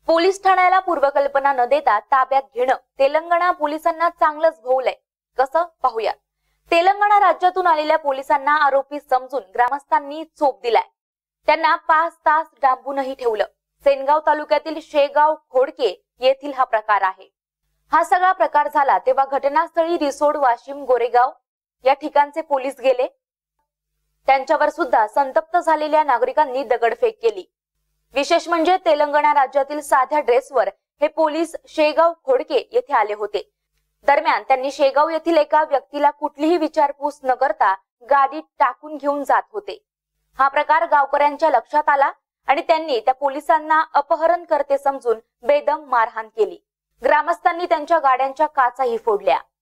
Police ठाण्याला पूर्वकल्पना न देता ताब्यात घेणं तेलंगणा पोलिसांना चांगलंच भोवलंय. कसं पाहूया. तेलंगणा राज्यातून आलेल्या पोलिसांना आरोपी समजून ग्रामस्थांनी चोप दिलाय. त्यांना 5 तास डांबूनही ठेवलं. सेनगाव तालुक्यातील शेगाव खोडके येथील हा प्रकार आहे. हा सगळा प्रकार झाला तेव्हा घटनास्थळी रिसोड, वाशिम, गोरेगाव या ठिकाणचे पोलीस गेले. त्यांच्यावर सुद्धा संतप्त झालेल्या नागरिकांनी दगडफेक केली. विशेष म्हणजे तेलंगणा राज्यातील साध्या ड्रेसवर हे पोलीस शेगाव खोडके येथे आले होते. दरम्यान त्यांनी शेगाव येथील एका व्यक्तीला कुठलीही विचारपूस न करता गाडीत टाकून घेऊन जात होते. हा प्रकार गावकऱ्यांच्या लक्षात आला आणि त्यांनी त्या पोलिसांना अपहरणकर्ते समजून बेदम मारहाण केली. ग्रामस्थांनी त्यांच्या गाड्यांच्या काचाही फोडल्या.